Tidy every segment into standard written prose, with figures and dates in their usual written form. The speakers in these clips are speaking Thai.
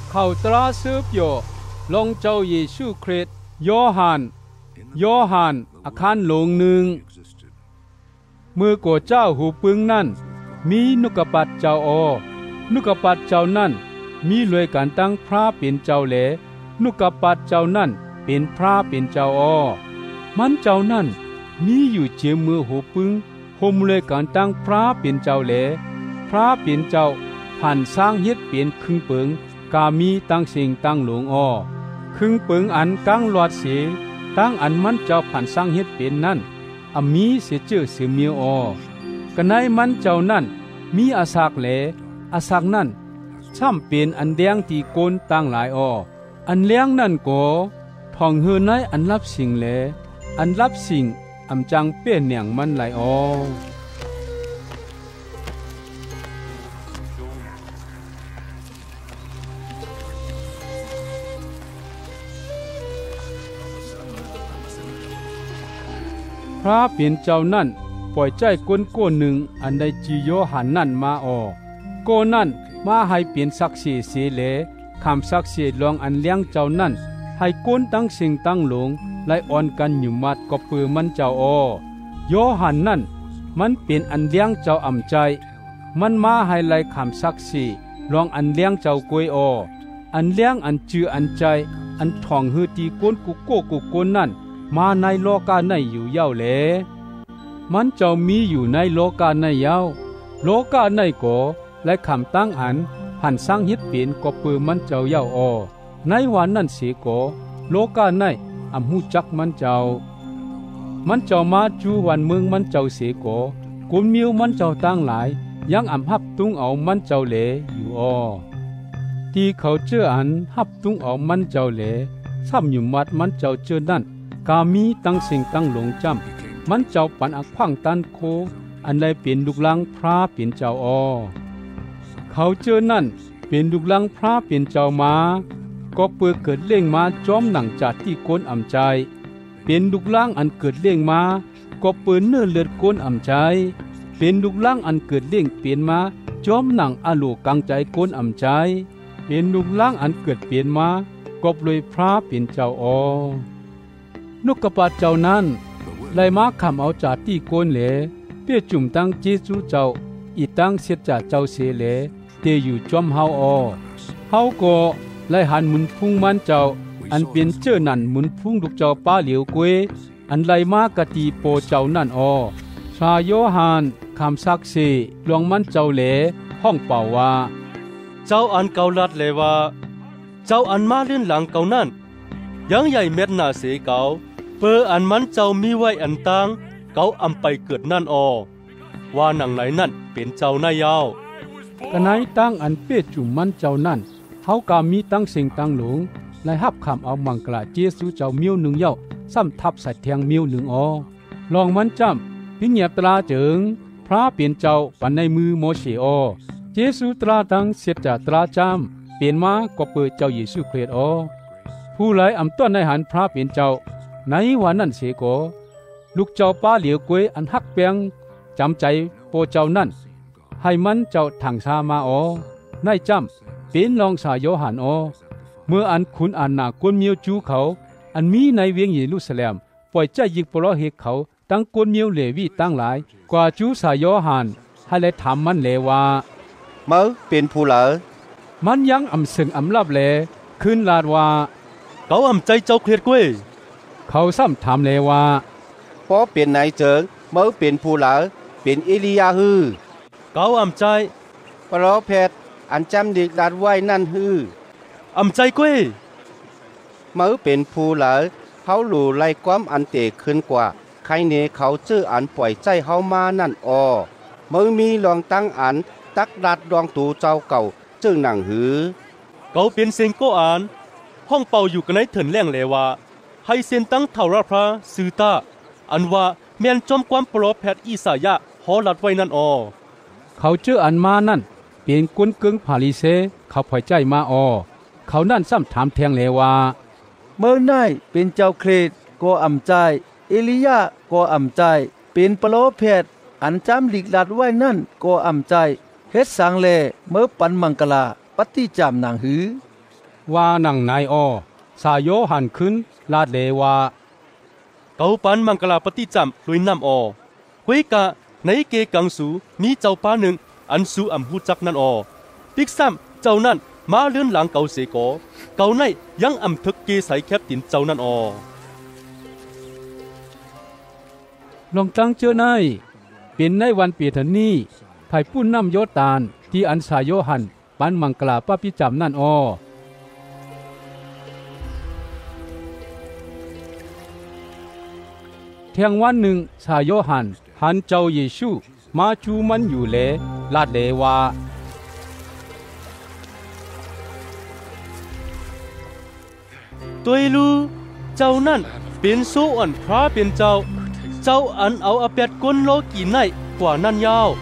เขาตราสืบโยลงเจ้าเยซูคริสต์โยฮันอาคารหลงหนึ่งมือโกเจ้าหูปึงนั่นมีนุกปัดเจ้านุกปัดเจ้านั่นมีรวยการตั้งพระเป็นเจ้าแหลนุกปัดเจ้านั่นเป็นพระเป็นเจ้ามันเจ้านั่นมีอยู่เจียมือหูปึงโฮมรวยการตั้งพระเป็นเจ้าแหลพระเป็นเจ้าผ่านสร้างเฮ็ดเป็นครึ่งเปิงกามีตั้งสิ่งตั้งหลวงครึ่งเปิงอันกังหลอดเสียตั้งอันมันเจ้าผ่านสร้างเฮ็ดเป็นนั่นมีเสียเจือเสียเมียวกันในมันเจ้านั่นมีอาศักแหลอาศักนั่นช่ำเป็นอันแดงที่โกนตั้งหลายอันเลี้ยงนั่นก็ทองเฮือในอันรับสิ่งแหลอันรับสิ่งอำจังเปี้ยนเหนียงมันหลายพระเปลี่ยนเจ้านั่นปล่อยใจก้นโก้หนึ่งอันใดจีโยหันนั่นมาโกนั่นมาให้เปลี่ยนศักดิ์ศรีเสียเหลคำศักดิ์ศรีลองอันเลี้ยงเจ้านั่นให้ก้นตั้งสิ่งตั้งหลงไล่อ่อนกันอยู่มัดก็ปือมันเจ้าโยหันนั่นมันเป็นอันเลี้ยงเจ้าอ่ำใจมันมาให้ไล่คำศักดิ์ศรีลองอันเลี้ยงเจ้ากวยอันเลี้ยงอันจืออันใจอันท่องฮือตีก้นกุโก้กุโกนนั่นมาในโลกาในอยู่เย้าแหลมันเจ้ามีอยู่ในโลกาในเย้าโลกาในก็และคำตั้งอันหันสร้างเฮ็ดเป็นก็ปือมันเจ้าเย้าในวันนั้นเสียก็โลกาในหูจักมันเจ้ามาจูวันเมืองมันเจ้าเสียก็กุนมิวมันเจ้าตั้งหลายยังฮับตุงเอามันเจ้าเหลอยู่ที่เขาเจออันฮับตุงเอามันเจ้าเหลซ้ำอยู่มัดมันเจ้าเจอนั่นกามีตั้งสิ่งตั้งหลงจำมันเจ้าปันอักขวางตันโคอันใดเป็นลูกลังพระเป็นเจ้าเขาเจอนั่นเป็นลูกลังพระเป็นเจ้ามาก็เปื่อเกิดเลี้ยงมาจอมหนังจัดที่โกนอ่ำใจเป็นลูกลังอันเกิดเลี้ยงมาก็เปื่อเนื้อเลือดโกนอ่ำใจเป็นลูกลังอันเกิดเลี้ยงเปลี่ยนมาจอมหนังอโลกังใจโกนอ่ำใจเป็นลูกลังอันเกิดเปลี่ยนมาก็ปล่อยพระเป็นเจ้านกกระปาดเจ้านั้นไล่มาคำเอาจากที่โกนเหลเปี้ยจุ่มตั้งเจจูเจ้าอีตั้งเสียจากเจ้าเสเหลเตอยู่จอมเฮาก็ไล่หันหมุนพุ่งมันเจ้าอันเป็นเจ้านั่นหมุนพุ่งลูกเจ้าป้าเหลียวกวยอันไล่มากะตีโปเจ้านั่นชาโยฮันคำซักเสหลวงมันเจ้าเหลห้องเป่าว่าเจ้าอันเกาลัดเลยว่าเจ้าอันมาเล่นหลังเก่านั่นยังใหญ่เม็ดหน้าเสเก่าเปออันมันเจ้ามีไว้อันตังเกาอำไปเกิดนั่นว่าหนังไหนนั่นเป็นเจ้านายยาวกะไหนตั้งอันเปี้ยจุ่มมันเจ้านั่นเฮากามีตั้งสิ่งตั้งหลงและฮับคำเอามังกลาเจสูเจ้ามิ้วหนึ่งเย้าซ้ำทับใส่แทงมิ้วหนึ่งลองมันจำพิเงียบตราเจิงพระเปลี่ยนเจ้าปันในมือโมเสเจสูตราตั้งเสียจากตราจำเปลี่ยนมาก็เปิดเจ้าเยซูคริสต์ผู้ไล่อำต้นในหันพระเปลี่ยนเจ้าในวันนั้นเสกลูกเจ้าป้าเหลียวกวยอันฮักเปียงจำใจโปเจ้านั่นให้มันเจ้าถังชามาในจำเป็นรองสายโยหันเมื่ออันคุณอันหนากวนเมียวจูเขาอันมีในเวียงเยรูซาเล็มปล่อยใจยิงปลอเหกเขาตั้งกวนเมียวเลวีตั้งหลายกว่าจูสายโยหันให้เลยถามมันเลว่าเมื่อเป็นผู้เหลอมันยังอำสึงอำลับเลขึ้นลาดว่าเขาอำใจเจ้าเครียดกวยเขาซ้ำถามเลยว่าเพราะเป็นนายเจิงเมื่อเป็นผู้เหลอเป็นเอลียาฮือเขาอำใจพระเพชรอันจำดีดาดไว้นั่นฮืออำใจกวยเมื่อเป็นผู้เหลอเขาหลู่ไล่ความอันเตะขึ้นกว่าใครเนเขาเจออันปล่อยใจเฮามานั่นเมื่อมีลองตั้งอันตักดัดดองตูเจ้าเก่าจึงหนังหือเขาเป็นเซงโกอ่านห้องเป่าอยู่กันในเถินแรงเลยว่าให้เส้นตั้งเท่าราพระซือตาอันว่าแม่นจอมความโปรแพทอีสายะฮอลัดไว้นั่นเขาเจออันมานั่นเป็นกุนกึ่งพาลิเซเขาปล่อยใจมาเขานั่นซ้ำถามแทงเลยว่าเมื่อนายเป็นเจ้าเครดก็อำใจเอลียาก็อำใจเป็นโปรแพทอันจำหลีกลัดไว้นั่นก็อำใจเฮ็ดสังเลเมื่อปันมังกลาปฏิจามนางหือว่าหนังนายอสายโยหันขึ้นลาดเลว่าเกาปันมังกลาปฏิจำลุยน้ำอคุยกะในเกกังสูมีเจ้าป้าหนึ่งอันสูอำหูจักนั่นปิกซ้ำเจ้านั่นมาเลื่อนหลังเกาเสกเกาในยังอำทึกเกใสแคบตินเจ้านั่นลองตั้งเจอในเป็นในวันเปียทนี้ไผ่ปุ้นน้ำโยตานที่อันสายโยหันปันมังกลาป้าพิจำนั่นเที่ยงวันหนึ่งสายโยหันเจ้าเยซูมาจูมันอยู่เลลาดเลว่าตัวลูเจ้านั่นเป็นโซอันพระเป็นเจ้าอันเอาอเปียดก้นโลกีในกว่านั่นยาว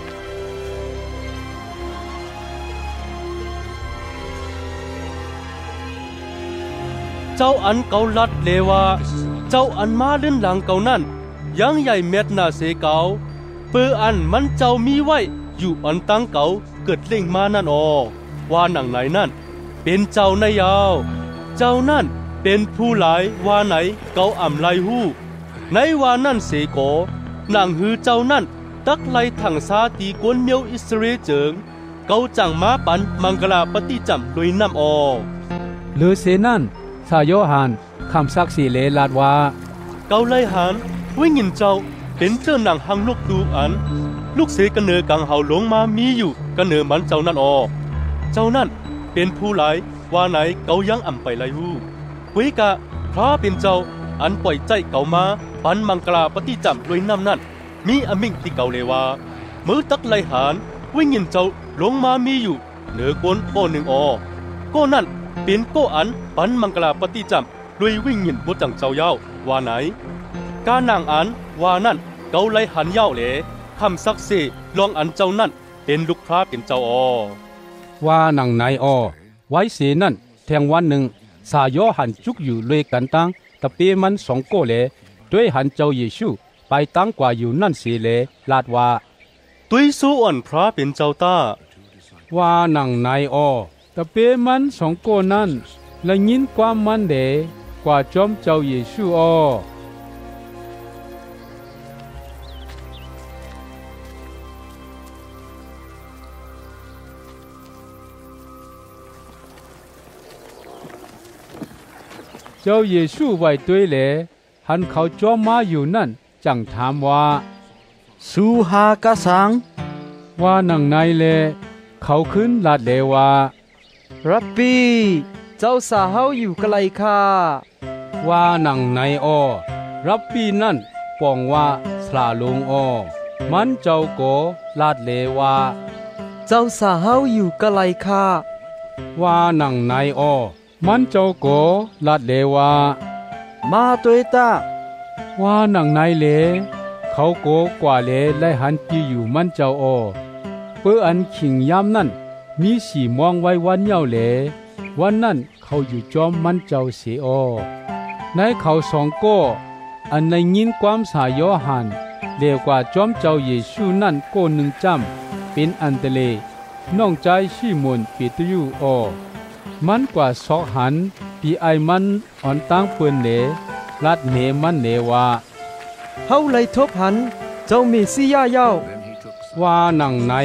เจ้าอันเกาลัดเลว่าเจ้าอันมาเล่นหลังเกานั่นยังใหญ่เม็ดนาเสเกาเปืออันมันเจ้ามีไว้อยู่อันตั้งเกาเกิดเล่งมานั่นว่าหนังไหนนั่นเป็นเจ้าในยาวเจ้านั่นเป็นผู้หลายว่าไหนเกาอ่ำไลหู้ในว่านั่นเสโกนางฮือเจ้านั่นตักไลถังซาตีกวนเมียวอิสราเอลเจิงเกาจังมาปันมังกลาปฏิจำลุยน้ำหรือเสนั่นสายโยหันคำซักสีเลลาดว่าเกาไลหันวิ่งหินเจ้าเป็นเจ้าหนังหังลูกดูอันลูกเสกันเนอกังเฮาหลงมามีอยู่กันเนอมันเจ้านั่นเจ้านั่นเป็นผู้หลายว่าไหนเกายังอ่ำไปไลหูคุยกะพระเป็นเจ้าอันปล่อยใจเกามาปันมังกลาปฏิจำด้วยน้ำนั่นมีอมิงที่เกาเลว่ามือตักไลหานวิ่งหินเจ้าลงมามีอยู่เหนือกวนโก้หนึ่งก็นั่นเป็นโก้อันปันมังกลาปฏิจำด้วยวิ่งหินบดจังเจ้าเย้าว่าไหนการนางอันว่านั่นเกาไลหันเย้าเหลคำซักเซลองอันเจ้านั่นเป็นลูกพระเป็นเจ้าว่าหนังไหนไว้เสนั่นแทงวันหนึ่งสายโยหันจุกอยู่เลยกันตั้งตะเปีมันสองโกเลด้วยหันเจ้าเยซูไปตั้งกว่าอยู่นั่นเสียเลลาดว่าตุยสู้อ่อนพระเป็นเจ้าตาว่าหนังไหนตะเปีมันสองโกนั่นและยินความมันเดกว่าจอมเจ้าเยซูเจ้าเยซูไว้ด้วยเลหันเขาจอมมาอยู่นั่นจังถามว่าสูหากะสังว่าหนังในเลเขาขึ้นลาดเลว่ารับบีเจ้าสาเฮาอยู่ไกลค่ะว่าหนังในรับบีนั่นปองว่าสลาลงมันเจ้าโกลาดเลว่าเจ้าสาเฮาอยู่ไกลค่ะว่าหนังในมันเจ้าโกลาดเลว่ามาตัวตาว่าหนังในเลเขาโกกว่าเลและหันปีอยู่มันเจ้าเพื่ออันขิงยามนั่นมีสีมองไว้วันเย้าเลวันนั้นเขาอยู่จอมมันเจ้าเสียในเขาสองโกอันในยินความสายโยหันเลวกว่าจอมเจ้าเยซูนั่นโกหนึ่งจำเป็นอันเตเลน้องใจชิมอนเปตรูมันกว่าสอกหันปีไอมันอ่อนตั้งเปืนเลลัดเหมันเลว่าเฮาเลยทบหันเจ้าเมสิยาเย้าว่าหนังใน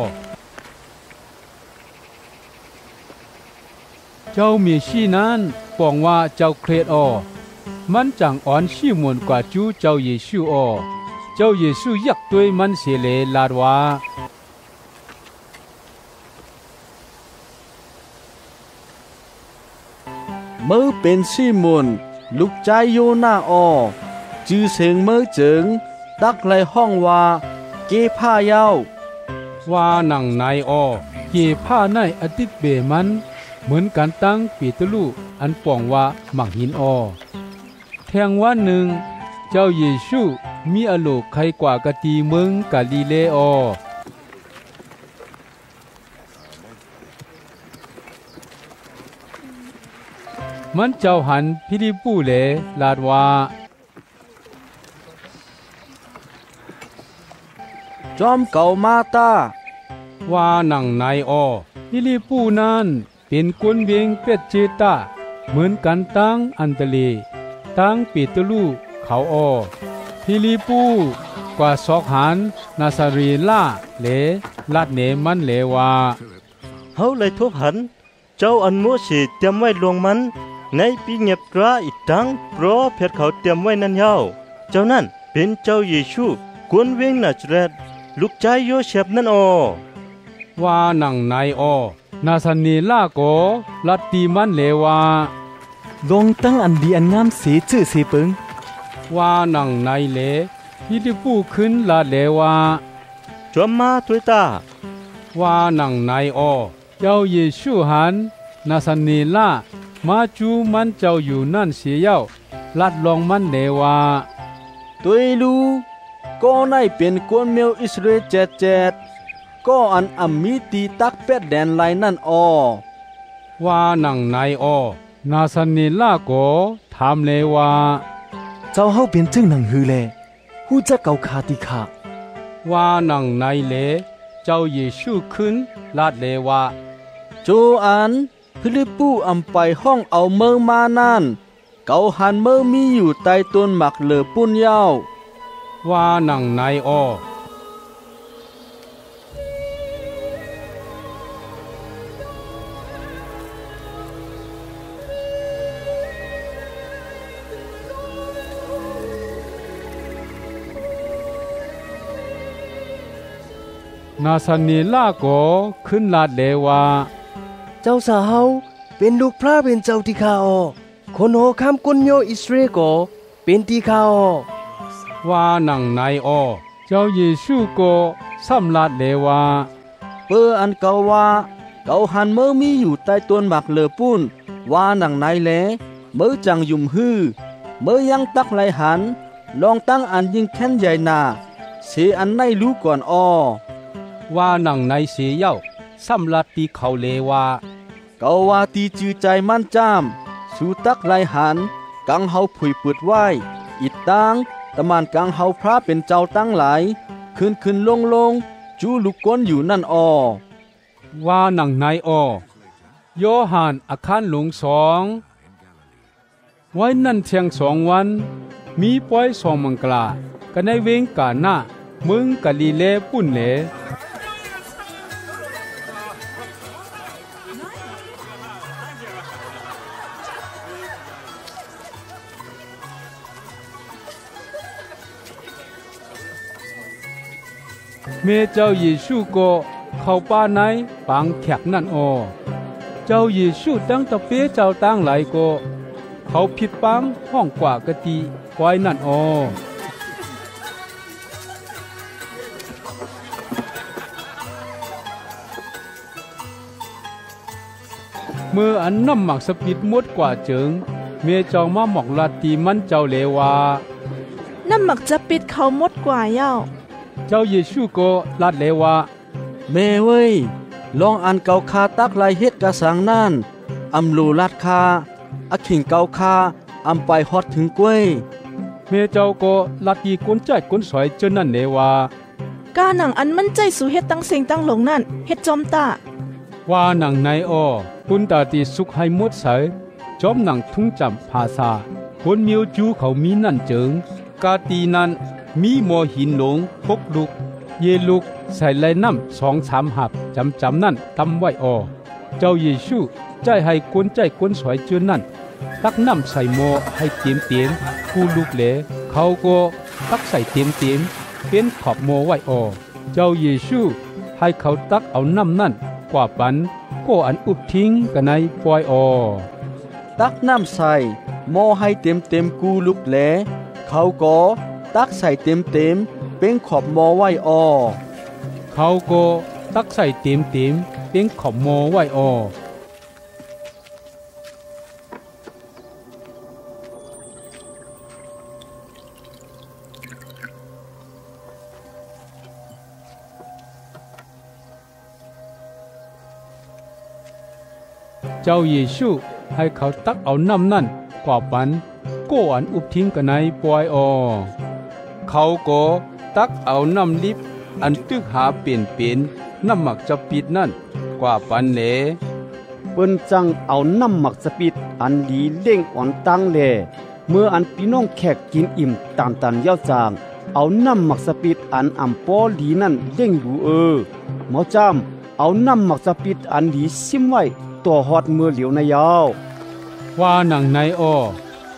เจ้ามีชีนั้นปองว่าเจ้าเครดมันจังอ่อนชิมอนกว่าจูเจ้าเยซูเจ้าเยซูยักด้วยมันเสเลลาดว่ามือเป็นชิมอนลูกใจโยนาจื้อเสียงมือเจิงตักไหลห้องว่าเกผ้าเย้าว่าหนังในเกผ้าในอติดเบมันเหมือนการตั้งปีตลูอันป่องว่าหมักหินแทงวันหนึ่งเจ้าเยซูมีอโลกใครกว่ากะตีเมืองกาลิเลมันเจ้าหันพิริปูเลลาดว่าจอมเก่ามาตาว่าหนังในพิริปูนั้นเป็นกวนเวียงเป็ดเจตาเหมือนกันตั้งอันเตเลตั้งปีเตลูเขาออฟิลิปปูกว่าสอกหานนาซารีล่าเลลาดเนมันเลว่าเฮาเลยทบหันเจ้าอันมัวสิเตรียมไว้ลวงมันในปีเงียบกระอีกตั้งเพราะเพชรเขาเตรียมไว้นั่นยาวเจ้านั่นเป็นเจ้าเยซูกวนเวงนาซาเรตลูกชายโยเซฟนั่นอว่านังนายอนาซานีล่าโกลัดตีมันเลว่าลงตั้งอันดีอันงามเสียชื่อเสียเปิงว่านังนายเลฟิลิปปูขึ้นลาเลว่าจวมมาตุยตาว่านังนายอเจ้าเยซูหันนาซานีล่ามาจูมันเจ้าอยู่นั่นเสียเย้าลัดลองมันเลว่าตุยลูก็ได้เป็นกวนเมียวอิสราเอลเจ็ดก็อันอัมมีตีตักเป็ดแดนไลนั่นอว่านังนายอนาซานีล่าโกถามเลว่าเจ้าเฮาเป็นจึงหนังฮือแลฮู้จักเกาคาติคะว่านังนายเลเจ้าเยซูขึ้นลาดเลว่าโจอันฟิลิปปูอำไปห้องเอาเมืองมานั่นเกาหันเมืองมีอยู่ใต้ต้นหมักเหลือปุ่นยาวว่านังนายอนาซานีล่าโกขึ้นลาดเลว่าเจ้าสาวเป็นลูกพระเป็นเจ้าที่ข้าอคนโหคำกุนโยอิสราเอลก็เป็นที่ข้าว่านังนายอเจ้าเยซูโกซ้ำลาดเลว่าเปออันเกาว่าเกาหันเมื่อมีอยู่ใต้ต้นหมากเลอปุ้นว่านังนายแลเมื่อจังยุ่มฮือเมื่อยังตักไหลหันลองตั้งอันยิ่งแค้นใหญ่นาเสียอันในรู้ก่อนว่านังในเสียเย้าซ้ำลาดตีเขาเลว่าเกาว่าตีจือใจมั่นจ้ามสู่ตักไหลหันกังเฮาผุยเปิดไว้อิดตังตะมานกังเฮาพระเป็นเจ้าตั้งหลายขึ้นลงจูลูกก้นอยู่นั่นว่านังในโยฮันอาคารหลวง2ไว้นั่นเที่ยง2วันมีป้อย2มังกลากันในเวงกาหน้าเมืองกาลิเลปุ่นเลเมื่อเจ้าเยซูก็เข้าป่าในปังแขกนั่นเจ้าเยซูตั้งตะเปียเจ้าตั้งหลายก็เขาผิดปังห้องกว่ากะติไว้นั่นเมื่ออันน้ำหมักสปิดมดกว่าเจิงเมื่อเจ้ามาหมอกลาตีมันเจ้าเลว่าน้ำหมักจะปิดเขามดกว่าเย้าเจ้าเยซูก็ลาดเลว่าแม่เว้ยลองอันเกาคาตักลายเฮ็ดกะสังนั่นอำลูลาดคาอขิงเกาคาอำไปฮอดถึงกล้วยเมเจ้าก็ลาดตีก้นใจก้นสอยเจนนั่นเลว่ากาหนังอันมันใจสู่เฮ็ดตั้งเสียงตั้งหลงนั่นเฮ็ดจอมตาว่าหนังในปุนตาตีสุขให้หมดใสจอมหนังทุ่งจำภาษาคนมิวจูเขามีนั่นเจิงกาตีนั้นมีหมอหินหลง6 ลูกเยลูกใส่ไหลน้ำ2-3 หับจำนั่นตำไว้เจ้าเยซูใจให้คนใจคนสวยเจือนนั่นตักน้ำใส่หม้อให้เต็มผู้ลูกเหลเขาก็ตักใส่เต็มเป็นขอบหม้อไว้เจ้าเยซูให้เขาตักเอาน้ำนั่นกว่าปันก็อันอุบทิ้งกันในปล่อยตักน้ำใส่หม้อให้เต็มกูลูกเหลเขาก็ตักใส่เต็มเป็นขอบหม้อไว้เขาก็ตักใส่เต็มเป็นขอบหม้อไว้เจ้าเยซูให้เขาตักเอาน้ำนั่นกว่าปันก็อันอุบทิ้งกันในปล่อยเขาก็ตักเอาน้ำลิบอันตึกหาเป็นน้ำหมักจะปิดนั่นกว่าปันเหลเปิ้นจังเอาน้ำหมักสปิดอันดีเล่งอ่อนตั้งแลเมื่ออันพี่น้องแขกกินอิ่มตามตันยาวจางเอาน้ำหมักสปิดอันอ่ำปอดีนั่นเล่งดูหมอจำเอาน้ำหมักสปิดอันดีซิมไว้ตัวฮอดเมื่อเหลียวในยาวว่าหนังในอ้อ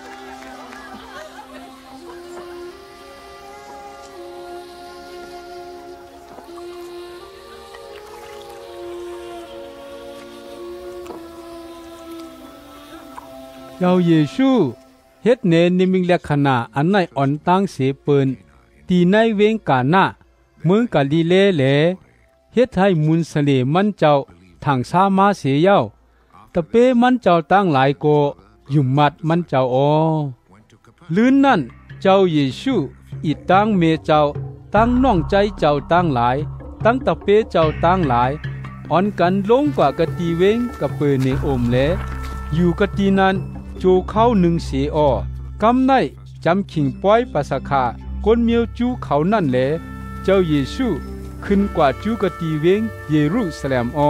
เจ้าเยซูเฮ็ดเนนิมิงลักษณะอันในอ่อนตั้งเสเปินตีในเวงกาหน้าเมืองกาลิเลแลเฮ็ดให้มุนเสลมันเจ้าทางสามาเสียเย้าตะเปมันเจ้าตั้งหลายโกยุ่มมัดมันเจ้าลื่นนั่นเจ้าเยซูอีตั้งเมเจ้าตั้งน้องใจเจ้าตั้งหลายตั้งตะเปเจ้าตั้งหลายอ่อนกันลงกว่ากะตีเวงกะเปเนอมแลอยู่กะตีนั้นจูเข้าหนึ่งเสียกำไนจำขิงป้อยปัสคาคนเมียวจูเขานั่นแหละเจ้าเยซูขึ้นกว่าจูกะตีเวงเยรูซาเล็ม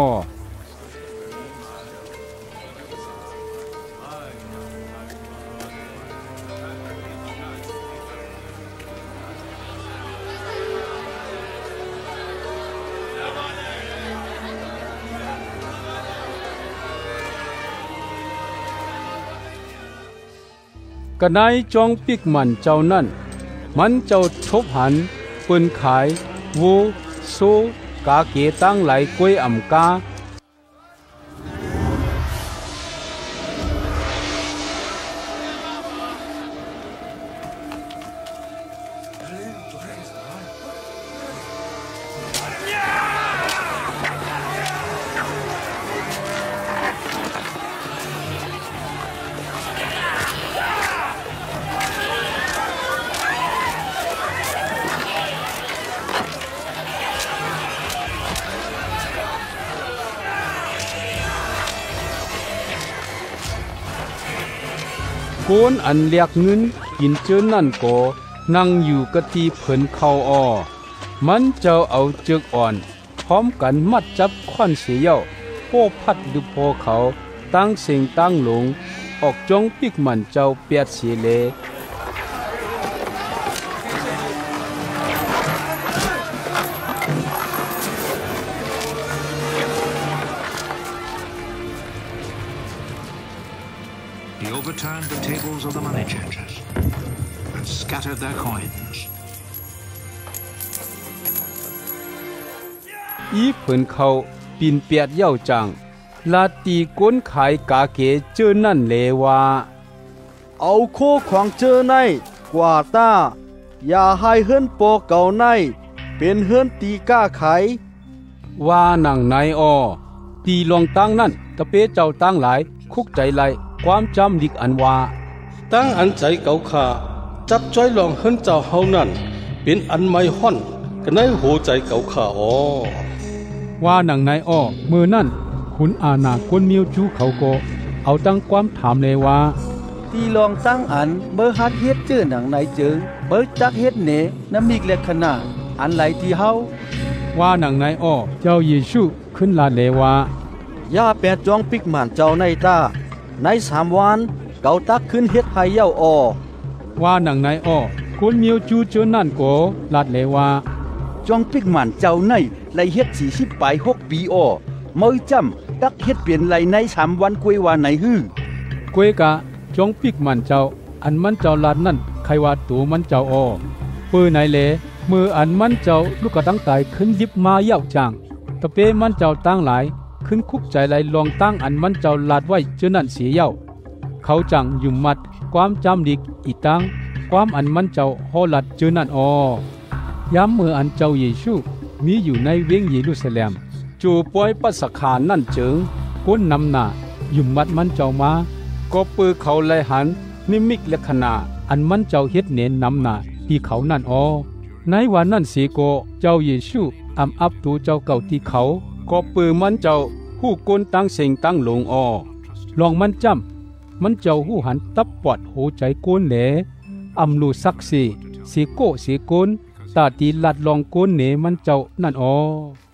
กระไดจองปิกมันเจ้านั่นมันเจ้าทบหันปืนขายวูโซกาเกตั้งไหลกวยอ่ำกาโกนอันเลียกเงินกินเจอนั่นก็นั่งอยู่กะตีเผินเข้ามันเจ้าเอาเจือกอ่อนพร้อมกันมัดจับควันเสียเย้าโป้พัดดูพอเขาตั้งเสียงตั้งหลงออกจองปิกมันเจ้าเปียดเสียเล He overturned the tables of the money changers and scattered their coins. อีเผินเขาปีนเปียดเย้าจังลาตีก้นขายกาเกเจอนั่นเลว่าเอาโคขวางเจอในกว่าตาอย่าให้เฮือนโปเก่าในเป็นเฮือนตีก้าไขว่าหนังในตีลองตั้งนั่นตะเปเจ้าตั้งหลายคุกใจไหลความจำดิกอันว่าตั้งอันใจเก่าขาจับจ้อยลองเฮือนเจ้าเฮานั่นเป็นอันไม่ห่อนกันในหัวใจเก่าขาว่าหนังในมือนั่นขุนอาณาก้นมิวจูเขาก็เอาตั้งความถามเลยว่าตีลองตั้งอันเบอร์ฮัดเฮ็ดเจอหนังในเจิงเบอร์จักเฮ็ดเนน้ำมีเล็กขนาดอันไหลที่เฮาว่าหนังในเจ้าเยซูขึ้นลาเลยว่าย่าแปดจองปิกหมันเจ้าในตาใน3 วันเก่าตักขึ้นเฮ็ดให้เย้าว่าหนังในคนมิวจูเจอนั่นก็ลาดเลยว่าจองปิกหมันเจ้าในไลเฮ็ด40 ปี6 ปีมื้อจำตักเฮ็ดเปลี่ยนไลใน3 วันกวยว่าไหนฮื้อกวยกะจองปิกมันเจ้าอันมันเจ้าลาดนั่นใครว่าตัวมันเจ้าปื้อไหนเลมืออันมันเจ้าลูกกระตั้งตายขึ้นยิบมาเย้าจังตะเปมันเจ้าตั้งหลายขึ้นคุกใจไหลลองตั้งอันมันเจ้าลาดไว้เจอนั่นเสียเย้าเขาจังยุ่มมัดความจำดิกอีตังความอันมันเจ้าฮอลัดเจอนั่นย้ำมืออันเจ้าเยซูมีอยู่ในเวงเยรูซาเล็มจูปอยปัสขานนั่นเจิงก้นนำหน้ายุ่มมัดมันเจ้ามาก็ปือเขาไลหันนิมิกลักษณะอันมันเจ้าเฮ็ดเน้นนำหน้าที่เขานั่นในวันนั้นสีโกเจ้าเยซูอับตูเจ้าเก่าที่เขาก็ปือมันเจ้าหู้ก้นตั้งเสียงตั้งหลงลองมันจำมันเจ้าหู้หันตับปอดโหใจก้นแหลลูซักสีโกสีก้นตาตีลัดลองก้นเนมันเจ้านั่น